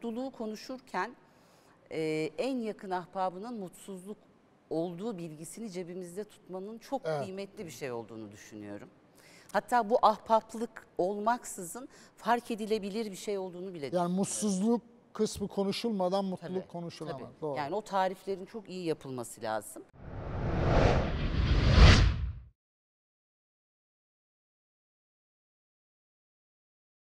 mutluluğu konuşurken en yakın ahbabının mutsuzluk olduğu bilgisini cebimizde tutmanın çok kıymetli bir şey olduğunu düşünüyorum. Hatta bu ahbaplık olmaksızın fark edilebilir bir şey olduğunu bile düşünüyorum. Yani mutsuzluk kısmı konuşulmadan mutluluk konuşulamaz. Tabii. Doğru. Yani o tariflerin çok iyi yapılması lazım.